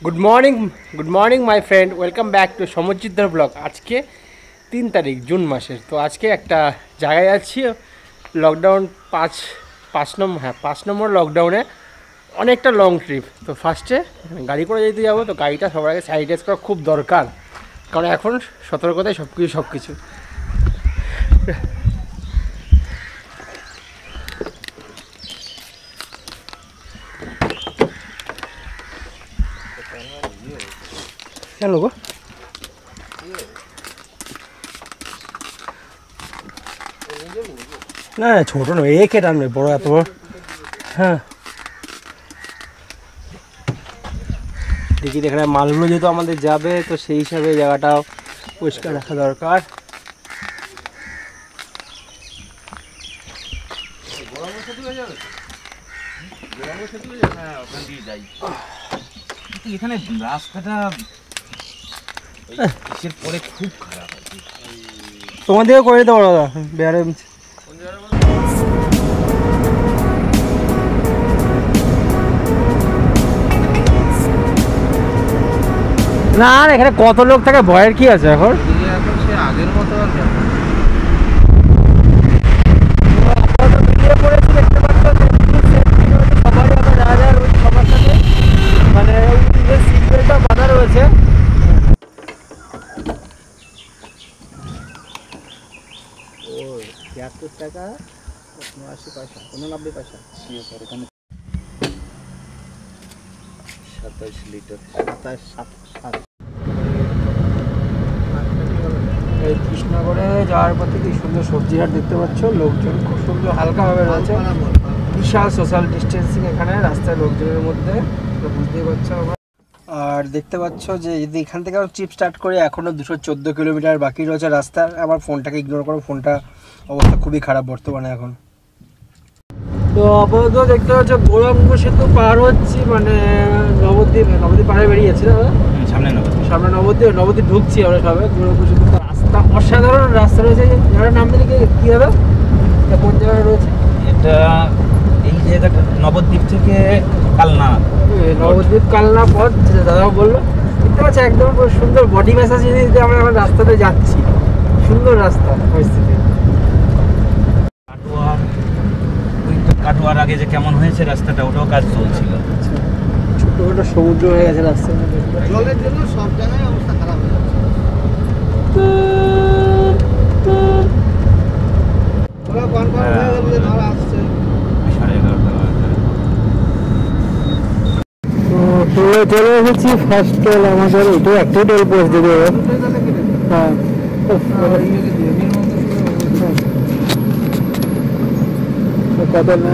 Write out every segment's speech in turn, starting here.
Good morning my friend welcome back to সমুজ্জিতদার blog. আজকে 3 তারিখ জুন মাসের। তো আজকে একটা জায়গায় যাচ্ছি লকডাউন 5 নম্বর লকডাউনে অনেকটা লং ট্রিপ। তো ফার্স্টে গাড়ি করে যেতে যাবো, তো গাড়িটা সবার আগে স্যানিটাইজ করা খুব দরকার, কারণ এখন সতর্কতায় সব কিছু কেন গো না ছোট নয়, একে টানবে বড়, এত বড়। হ্যাঁ দেখি এখানে মালগুলো যেহেতু আমাদের যাবে, তো সেই হিসাবে জায়গাটাও পরিষ্কার রাখা দরকার। এখানে রাস্তাটা পরে খুব খারাপ, তোমাদেরও করে দিতে পারো দাদা বেড়ে। না এখানে কত লোক থাকে, ভয়ের কি আছে এখন? সে আগের মতো আর টাকা 89 পয়সা 89 পয়সা 27 লিটার 27 এই কৃষ্ণনগরে যাওয়ার পথে কি সুন্দর সবজি হাট দেখতে পাচ্ছ, লোকজন খুব সুন্দর হালকাভাবে রয়েছে, বিশাল সোশ্যাল ডিস্টেন্সিং এখানে রাস্তায় লোকজনের মধ্যে, বুঝতেই পারছো। আর দেখতে পাচ্ছ যে যদি এখান থেকে আমরা ট্রিপ স্টার্ট করি, এখনও 214 কিলোমিটার বাকি রয়েছে রাস্তার। আমার ফোনটাকে ইগনোর করো, ফোনটা অবস্থা খুবই খারাপ বর্তমানে এখন। তো আপাতত দেখতে পাচ্ছ গৌরাঙ্গ সেতু পার হচ্ছি, মানে নবদ্বীপ পাড়ে বেরিয়েছি দাদা, সামনে নবদ্বীপ ঢুকছি আমরা সবাই। গৌরাঙ্গ সেতু রাস্তা অসাধারণ রাস্তা রয়েছে। যারা নাম দিলে কি হবে, কোন জায়গায় রয়েছে এটা? এই জায়গাটা নবদ্বীপ থেকে কালনা, নবদ্বীপ কালনা পথ দাদা বললো। দেখতে পাচ্ছি একদম সুন্দর বডি ম্যাসাজ দিতে আমরা এখন রাস্তাতে যাচ্ছি, সুন্দর রাস্তা পরিস্থিতি। কাটোয়ার আগে যে কেমন হয়েছে রাস্তাটা, ওটাও কাজ চলছিল। ছোটখাটো সমুদ্র হয়ে গেছে রাস্তা, জলের জন্য সব জায়গায় অবস্থা খারাপ হয়ে যাচ্ছে। ওরা কনফার্ম হয়ে গেল যে ধরা আসছে 11:30। তো চলে এসেছি ফার্স্ট টোল আমাদের, এটাও একটাই টোল পোস্ট দেবে। হ্যাঁ কত না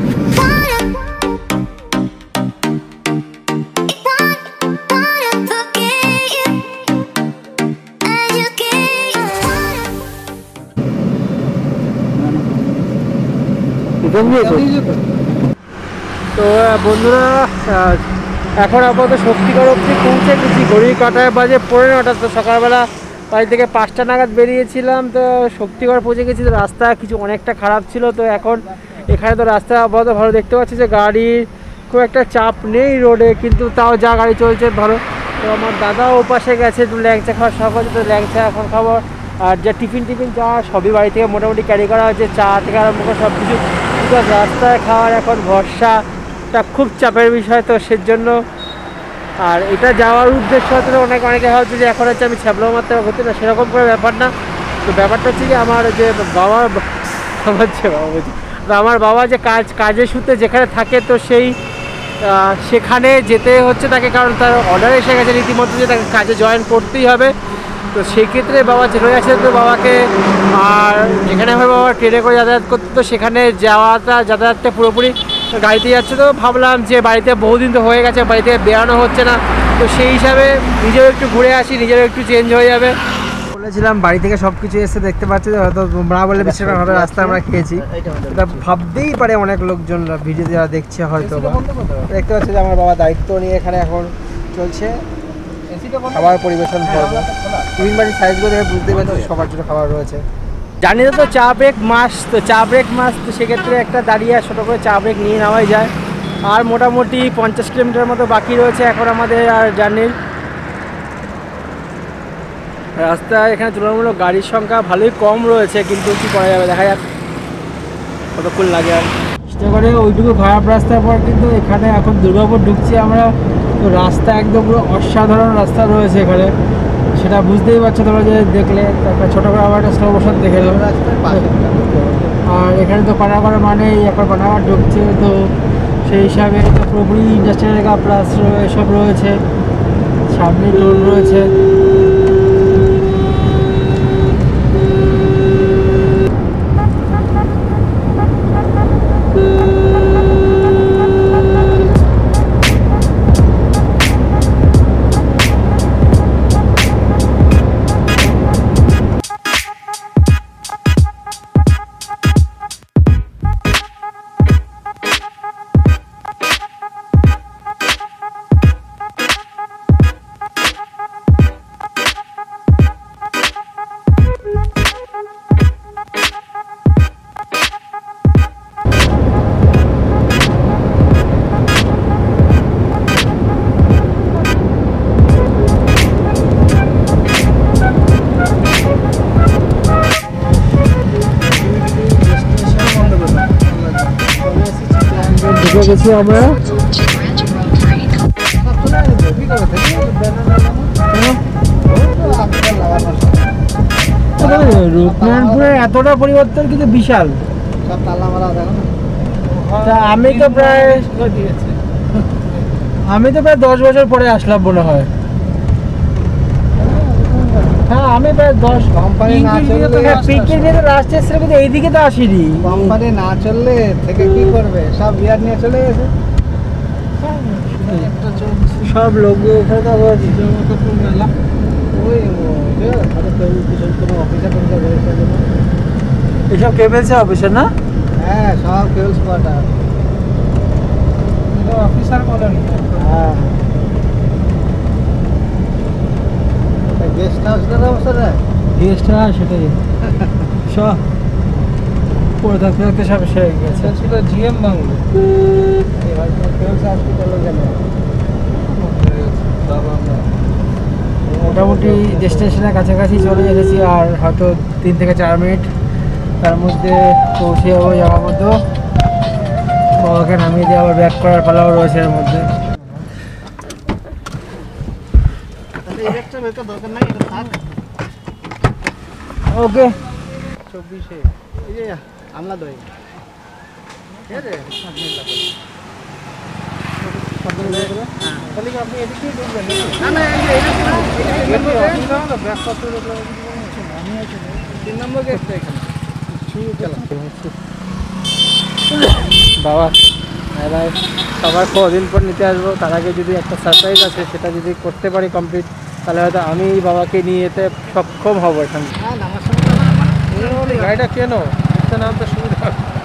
তো বন্ধুরা, এখন আপাতত শক্তিগড় অবধি পৌঁছে গেছি। ঘড়ির কাঁটায় বাজে 9:15। তো সকালবেলা বাড়ি থেকে 5টা নাগাদ বেরিয়েছিলাম, তো শক্তিগড় পৌঁছে গেছি। তো রাস্তা কিছু অনেকটা খারাপ ছিল, তো এখন এখানে তো রাস্তা আপাতত ভালো। দেখতে পাচ্ছি যে গাড়ির খুব একটা চাপ নেই রোডে, কিন্তু তাও যা গাড়ি চলছে ভালো। তো আমার দাদাও ওপাশে গেছে, একটু ল্যাংচা খাওয়ার শখ হচ্ছে, তো ল্যাংচা এখন খাবো। আর যা টিফিন যা সবই বাড়ি থেকে মোটামুটি ক্যারি করা হয়েছে, চা থেকে আরম্ভ করে সব কিছু। রাস্তায় খাওয়ার এখন ভরসাটা খুব চাপের বিষয়, তো সেজন্য। আর এটা যাওয়ার উদ্দেশ্য হচ্ছে অনেকে ভাবছে যে এখন হচ্ছে আমি ছ্যাবলাও মারতে হচ্ছে না, সেরকম করে ব্যাপার না। তো ব্যাপারটা হচ্ছে যে আমার যে আমার বাবা যে কাজের সূত্রে যেখানে থাকে, তো সেখানে যেতে হচ্ছে তাকে, কারণ তার অর্ডার এসে গেছে রীতিমতো যে তাকে কাজে জয়েন করতেই হবে। তো সেই ক্ষেত্রে বাবা চলে গেছে, তো বাবাকে আর যেখানে হয় বাবা ট্রেনে করে যাতায়াত করতে, তো সেখানে যাতায়াতটা পুরোপুরি গাড়িতে যাচ্ছে। তো ভাবলাম যে বাড়িতে বহুদিন তো হয়ে গেছে, বাড়িতে বেরানো হচ্ছে না, তো সেই হিসাবে নিজেও একটু ঘুরে আসি, নিজেরও একটু চেঞ্জ হয়ে যাবে বলেছিলাম। বাড়ি থেকে সব কিছু এসে দেখতে পাচ্ছি, হয়তো তোমরা বলে বেশিরভাগভাবে রাস্তা আমরা খেয়েছি, এটা ভাবতেই পারে অনেক লোকজন ভিডিও যারা দেখছে হয়তো। দেখতে পাচ্ছি যে আমার বাবা দায়িত্ব নিয়ে এখানে এখন চলছে খাবার পরিবেশন করবো। টিফিন বাড়ির সাইজগুলো দেখে বুঝতে পারছি সবার জন্য খাবার রয়েছে। জানি তো চা ব্রেক মাস্ট, তো চা ব্রেক মাস্ট, তো সেক্ষেত্রে একটা দাঁড়িয়ে ছোটো করে চা ব্রেক নিয়ে নেওয়াই যায়। আর মোটামুটি 50 কিলোমিটার মতো বাকি রয়েছে এখন আমাদের আর জার্নির। রাস্তায় এখানে তুলনামূলক গাড়ির সংখ্যা ভালোই কম রয়েছে, কিন্তু কী করা যাবে, দেখা যাক কতক্ষণ লাগে। আর চেষ্টা করে ওইটুকু খারাপ রাস্তার পর কিন্তু এখানে এখন দুর্গাপুর ঢুকছি আমরা, তো রাস্তা একদম পুরো অসাধারণ রাস্তা রয়েছে এখানে, সেটা বুঝতেই পারছো তোমরা যে দেখলে। তারপর ছোটো করে আবার একটা স্লো মোশন দেখে দেবো রাস্তায় পাশে। আর এখানে তো পানাগড় মানেই এখন পানাগড় ঢুকছে, তো সেই হিসাবে তো পুরোপুরি ইন্ডাস্ট্রিয়াল এলাকা প্লাস এসব রয়েছে, সামনে টোল রয়েছে। ঢুকে গেছি আমরা। রূপনারায়ণপুরের এতটা পরিবর্তন কিন্তু বিশাল। সব তালা মারা দেখো না। তা আমি তো প্রায় 10 বছর পরে আসলাম মনে হয়। হ্যাঁ আমি প্রায় 10 কোম্পানি না চললে পিকের নিয়ে তো রাস্তা এসেছিল, কিন্তু এইদিকে তো আসিনি। কোম্পানি না চললে থেকে কি করবে, সব বিয়ার নিয়ে চলে গেছে। সব লোক এখানে তো আবার মেলা ওই কোনো অফিসার টফিসার রয়েছে জন্য। এইসব কেবেলস অফিসার না? হ্যাঁ সব কেবলস কোয়ার্টার, অফিসার কলোনি। হ্যাঁ গেস্ট হাউসের অবস্থা রে, গেস্ট হাউস সেটাই সব পড়ে থাকতে থাকতে সব এসে গেছে। ছিল জিএম বাংলো, কেবলস হসপিটালে গেল। মোটামুটি ডেস্টিনেশনের কাছাকাছি চলে এসেছি, আর হয়তো 3 থেকে 4 মিনিট তার মধ্যে পৌঁছে যাবো যাওয়ার মতো। বাবাকে নামিয়ে দিয়ে আবার ব্যাক করার পালাও রয়েছে এর মধ্যে। দরকার নাই, এটা থাক। ওকে 24-এ এই যে আমলা দই ঠিক আছে। তাহলে কি আপনি এদিক দিয়ে ঢুকবেন? না না এই যে ব্যাক করতে আমি আছে 3 নম্বর গেটটা এখানে। বাবা এবার সবার কদিন পর নিতে আসবো, তার আগে যদি একটা সারপ্রাইজ আছে সেটা যদি করতে পারি কমপ্লিট, তাহলে হয়তো আমি বাবাকে নিয়ে যেতে সক্ষম হব এখানে। হ্যাঁ নামার সময় গাড়িটা কেন নামতে সুবিধা।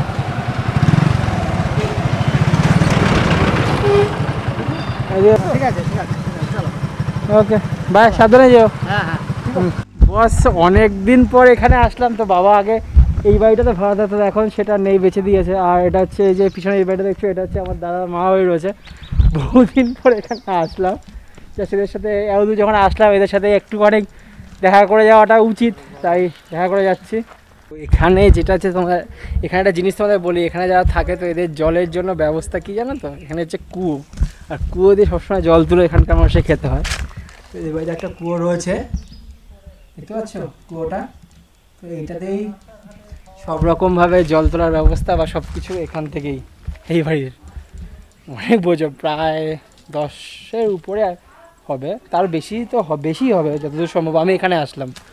ঠিক আছে ঠিক আছে চলো। ওকে বাই, সাবধানে যেও। হ্যাঁ হ্যাঁ বস অনেক দিন পর এখানে আসলাম, তো বাবা আগে এই বাড়িটাতে ভাড়া থাকতো, এখন সেটা নেই, বেঁচে দিয়েছে। আর এটা হচ্ছে এই যে পিছনে এই বাড়িটা দেখছো, এটা হচ্ছে আমার দাদার মা হয়ে রয়েছে। বহুদিন পর এখানে আসলাম, চাষিদের সাথে এতদূর যখন আসলাম এদের সাথে একটুখানি দেখা করে যাওয়াটা উচিত, তাই দেখা করে যাচ্ছি। এখানে যেটা হচ্ছে তোমার, এখানে একটা জিনিস তোমাদের বলি, এখানে যারা থাকে তো এদের জলের জন্য ব্যবস্থা কী জানো তো, এখানে হচ্ছে কুয়ো, আর কুয়ো দিয়ে সবসময় জল তুলে এখানকার মানুষের খেতে হয়। তো এই বাড়িতে একটা কুয়ো রয়েছে, দেখতে পাচ্ছ কুয়োটা, তো এইটাতেই সব রকমভাবে জল তোলার ব্যবস্থা বা সব কিছু এখান থেকেই। এই বাড়ির অনেক বোঝো, প্রায় 10-এর উপরে হবে, তার বেশি তো বেশি হবে যতদূর সম্ভব। আমি এখানে আসলাম